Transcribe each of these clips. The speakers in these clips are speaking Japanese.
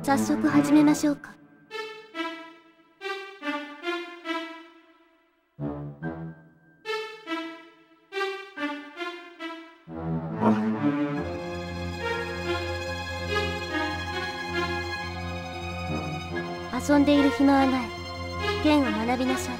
早速始めましょうか。遊んでいる暇はない。剣を学びなさい。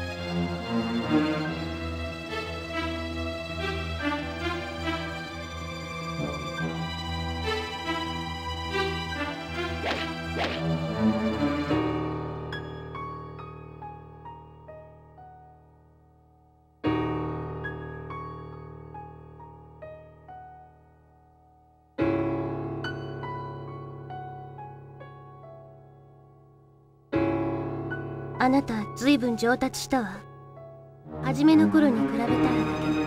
あなたずいぶん上達したわ。初めの頃に比べたらだけど。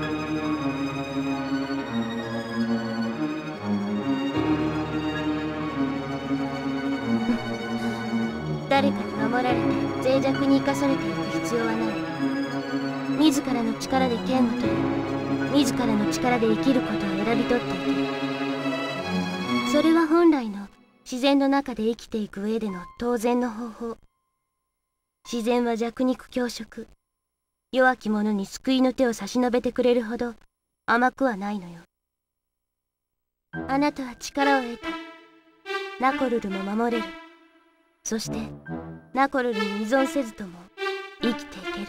誰かに守られて脆弱に生かされていく必要はない。自らの力で剣を取り、自らの力で生きることを選び取っていけ。それは本来の自然の中で生きていく上での当然の方法。自然は弱肉強食。弱き者に救いの手を差し伸べてくれるほど甘くはないのよ。あなたは力を得た。ナコルルも守れる。そしてナコルルに依存せずとも生きていける。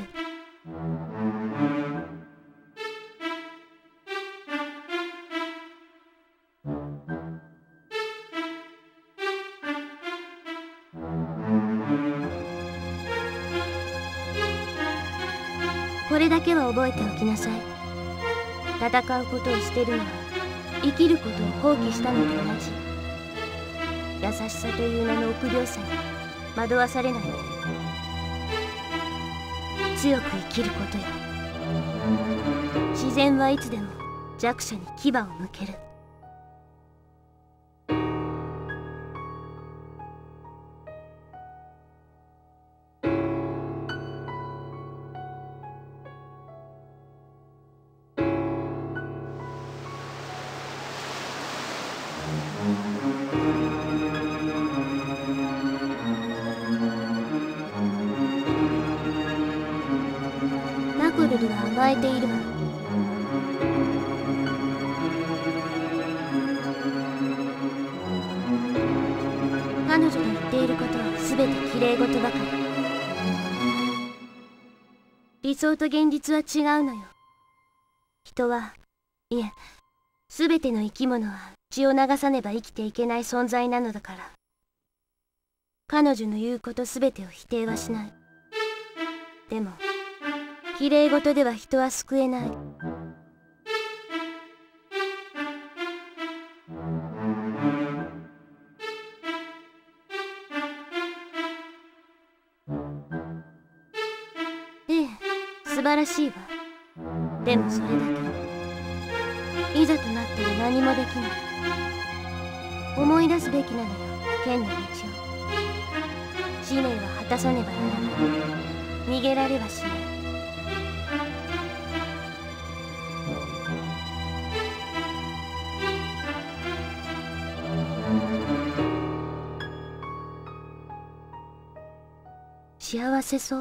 これだけは覚えておきなさい。戦うことを捨てるのは生きることを放棄したのと同じ。優しさという名の臆病さに惑わされないで。強く生きることよ。自然はいつでも弱者に牙を向ける。ナコルルは甘えているわ。彼女の言っていることは全てきれい事ばかり。理想と現実は違うのよ。人は、いえ、全ての生き物は血を流さねば生きていけない存在なのだから。彼女の言うこと全てを否定はしない。でもきれい事では人は救えない。ええ、素晴らしいわ。でもそれだけ。いざとなったら何もできない。思い出すべきなのよ、剣の道を。使命は果たさねばならない。逃げられはしない。幸せそう。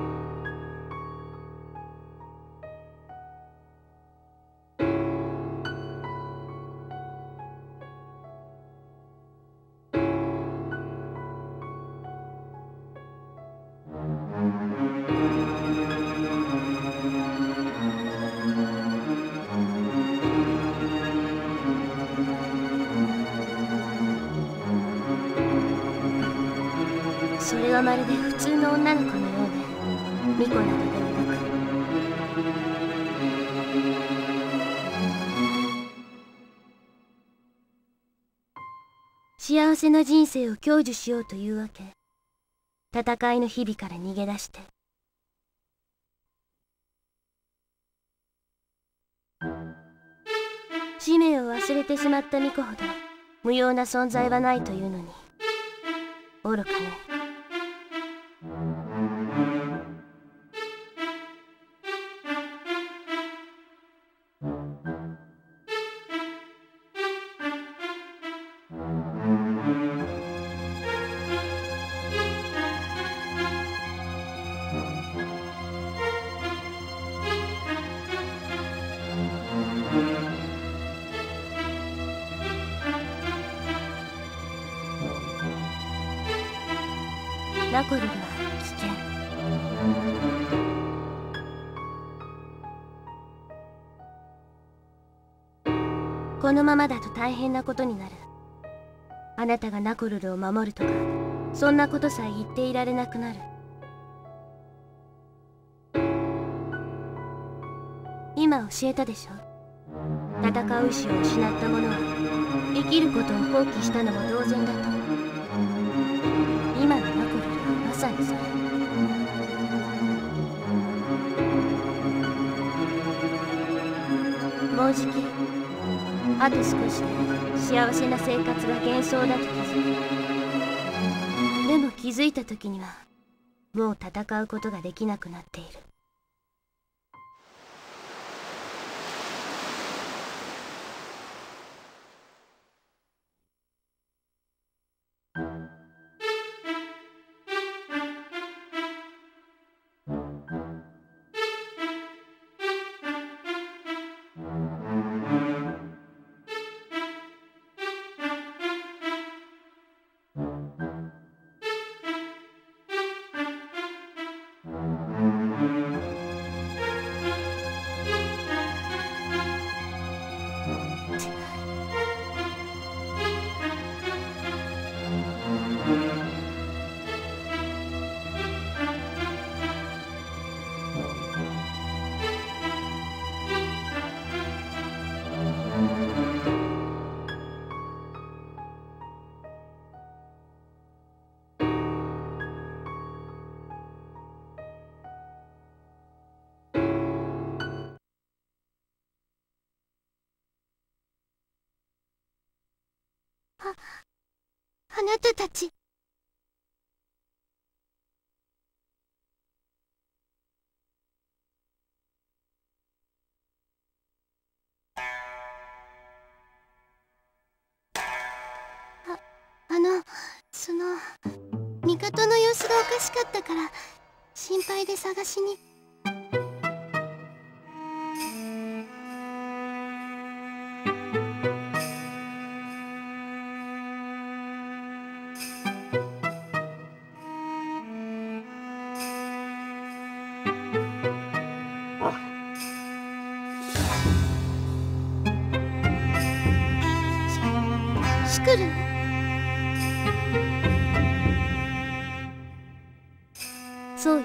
それはまるで普通の女の子のようで、巫女などではなく、幸せな人生を享受しようというわけ。戦いの日々から逃げ出して。使命を忘れてしまった巫女ほど無用な存在はないというのに、愚かね。 ナコルルは危険。このままだと大変なことになる。あなたがナコルルを守るとか、そんなことさえ言っていられなくなる。今教えたでしょ。戦う意志を失った者は生きることを放棄したのも同然だと。今のナコルルはまさにそれ。もうじきあと少しで幸せな生活が幻想だと気づく。でも気づいた時にはもう戦うことができなくなっている。あなたたち。港の様子がおかしかったから心配で探しに。シクル？そうよ。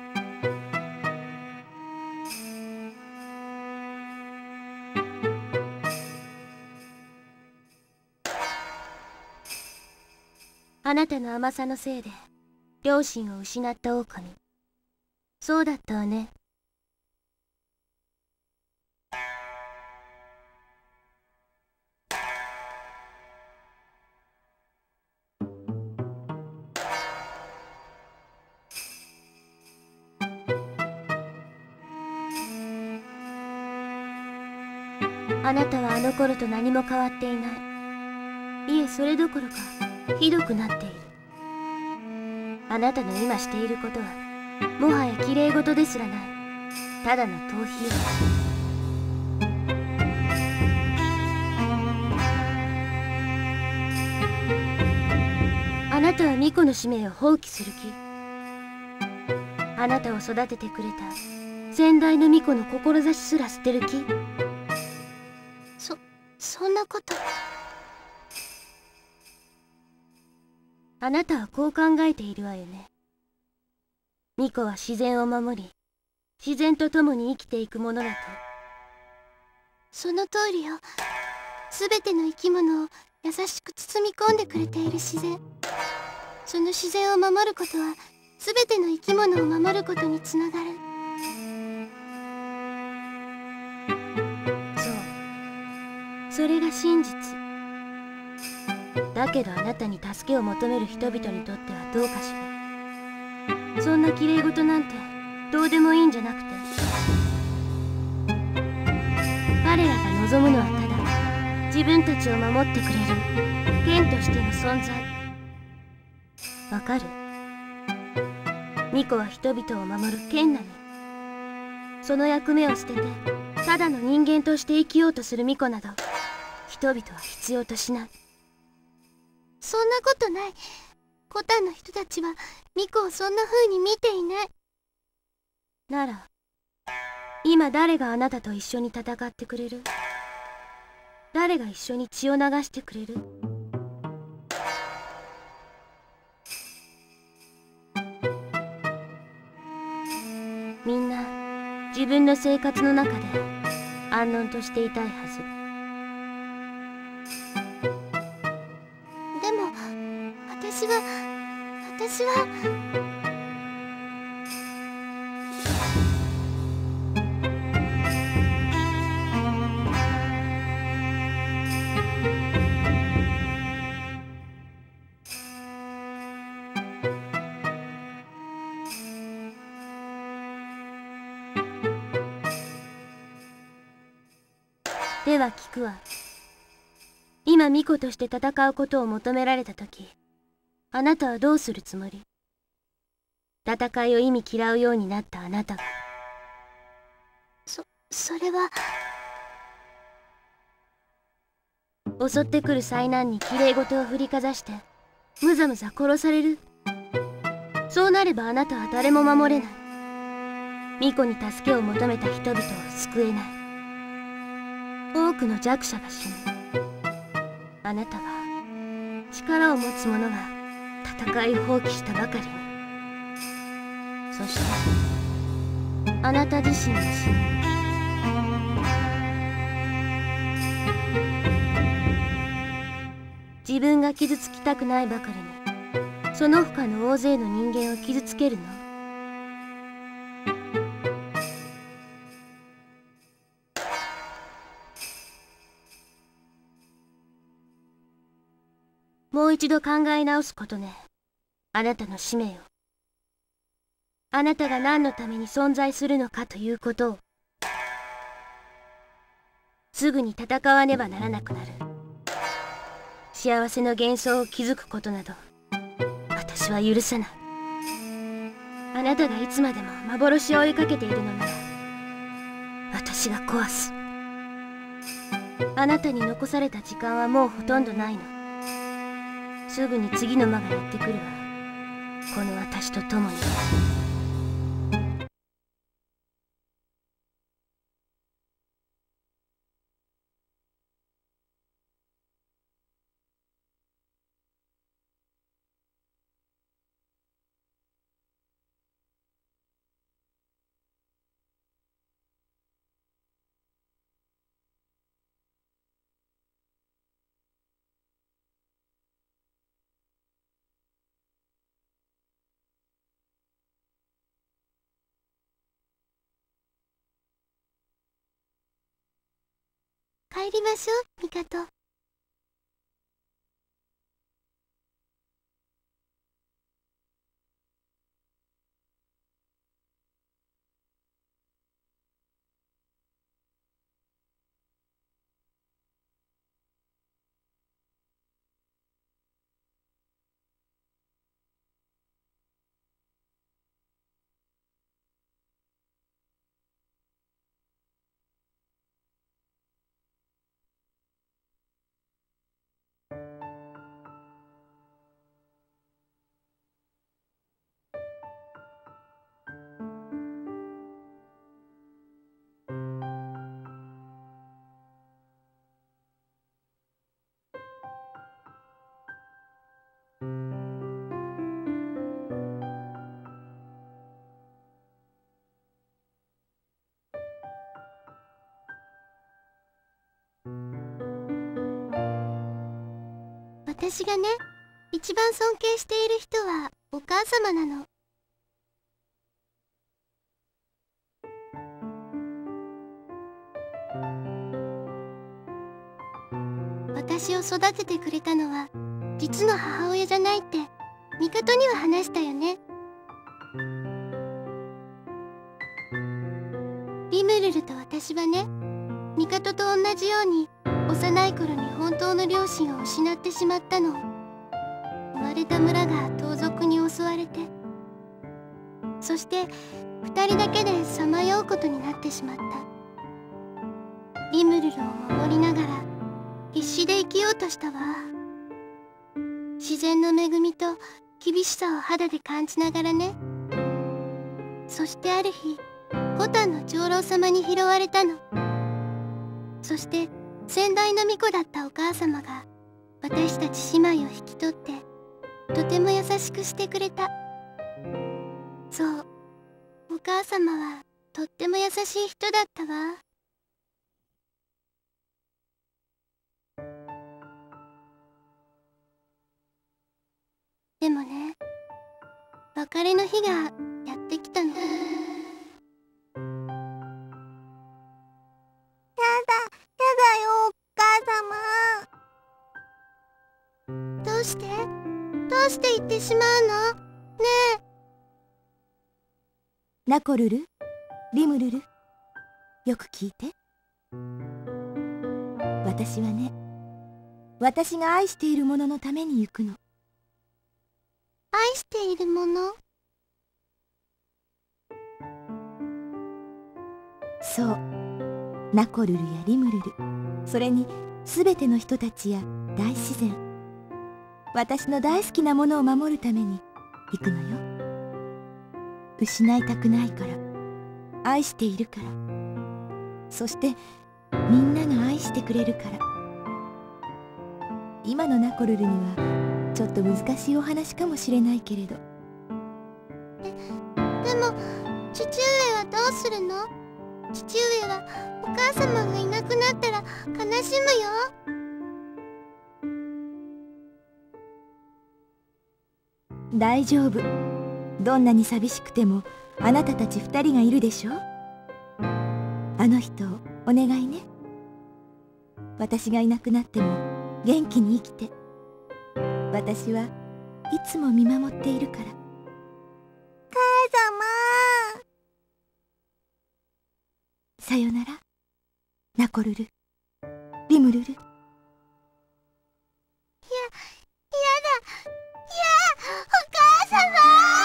あなたの甘さのせいで両親を失った狼。そうだったわね。あなたはあの頃と何も変わっていない。いえ、それどころかひどくなっている。あなたの今していることはもはや綺麗事ですらない。ただの逃避よ。あなたは巫女の使命を放棄する気？あなたを育ててくれた先代の巫女の志すら捨てる気？そんなこと。あなたはこう考えているわよね。巫女は自然を守り、自然と共に生きていくものだと。その通りよ。すべての生き物を優しく包み込んでくれている自然。その自然を守ることはすべての生き物を守ることにつながる。それが真実だけど、あなたに助けを求める人々にとってはどうかしら。そんな綺麗事なんてどうでもいいんじゃなくて、彼らが望むのはただ自分たちを守ってくれる剣としての存在。わかる？巫女は人々を守る剣なの。その役目を捨ててただの人間として生きようとする巫女など人々は必要としない。そんなことない。 コタンの人たちはミコをそんな風に見ていない。 なら今誰があなたと一緒に戦ってくれる？誰が一緒に血を流してくれる？みんな自分の生活の中で安穏としていたいはず。 でも私はでは聞くわ。今巫女として戦うことを求められた時、あなたはどうするつもり？戦いを意味嫌うようになったあなたが。 それは。 襲ってくる災難にきれい事を振りかざしてむざむざ殺される。そうなればあなたは誰も守れない。巫女に助けを求めた人々を救えない。多くの弱者が死ぬ。あなたは力を持つ者が戦いを放棄したばかりに。そしてあなた自身も死ぬ。自分が傷つきたくないばかりにその他の大勢の人間を傷つけるの？もう一度考え直すことね。あなたの使命を。あなたが何のために存在するのかということを。すぐに戦わねばならなくなる。幸せの幻想を築くことなど私は許さない。あなたがいつまでも幻を追いかけているのなら私が壊す。あなたに残された時間はもうほとんどないの。すぐに次の魔がやってくるわ。この私と共に。 帰りましょう、ミカト。私がね、一番尊敬している人はお母様なの。私を育ててくれたのは実の母親じゃないってミカトには話したよね。リムルルと私はね、ミカトと同じように幼い頃に本当の両親を失ってしまったの。生まれた村が盗賊に襲われて、そして2人だけでさまようことになってしまった。リムルルを守りながら必死で生きようとしたわ。自然の恵みと厳しさを肌で感じながらね。そしてある日、牡丹の長老様に拾われたの。そして先代の巫女だったお母様が私たち姉妹を引き取ってとても優しくしてくれた。そう、お母様はとっても優しい人だったわ。でもね、別れの日がやってきたの。やだよ、お母様。どうして言ってしまうの？ねえ。 ナコルル、リムルル、よく聞いて。私はね、私が愛しているもののために行くの。 愛しているもの？ そう、ナコルルやリムルル、それにすべての人たちや大自然、私の大好きなものを守るために行くのよ。失いたくないから、愛しているから、そしてみんなが愛してくれるから。今のナコルルにはちょっと難しいお話かもしれないけれど。 でも父上はどうするの？父上はお母様がいなくなったら悲しむよ。 大丈夫。どんなに寂しくてもあなたたち2人がいるでしょ。あの人をお願いね。私がいなくなっても元気に生きて。私はいつも見守っているから。 母様。 さよなら、ナコルル、リムルル。 やだ、お母様。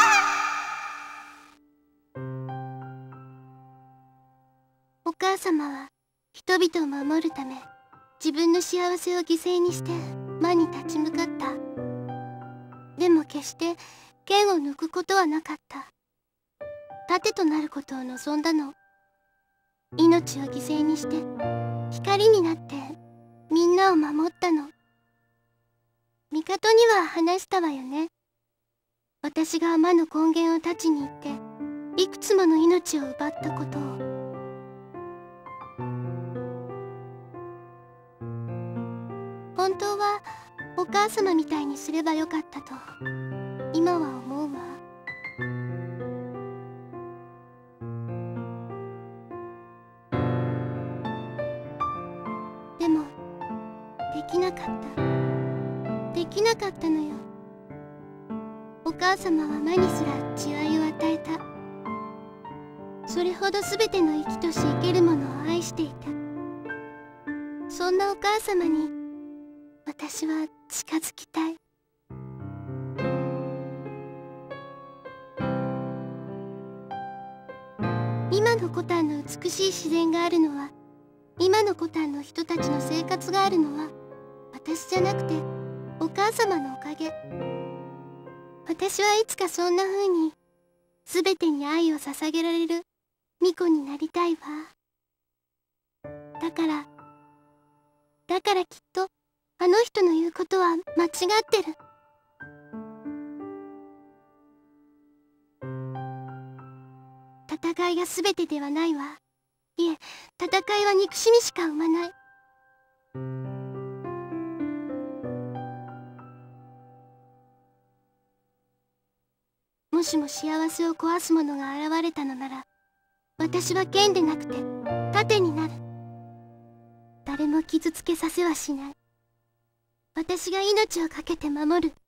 お母様は人々を守るため自分の幸せを犠牲にして魔に立ち向かった。でも決して剣を抜くことはなかった。盾となることを望んだの。命を犠牲にして光になってみんなを守ったの。帝には話したわよね。私が魔の根源を断ちに行っていくつもの命を奪ったことを。本当はお母様みたいにすればよかったと今は思うわ。でもできなかったのよ。お母様は魔にすら慈愛を与えた。それほど全ての生きとし生けるものを愛していた。そんなお母様に私は近づきたい。今のコタンの美しい自然があるのは、今のコタンの人たちの生活があるのは私じゃなくてお母様のおかげ。私はいつかそんな風に全てに愛を捧げられる巫女になりたいわ。だからきっとあの人の言うことは間違ってる。戦いが全てではないわ。いえ、戦いは憎しみしか生まない。もしも幸せを壊す者が現れたのなら、私は剣でなくて盾になる。誰も傷つけさせはしない。私が命を懸けて守る。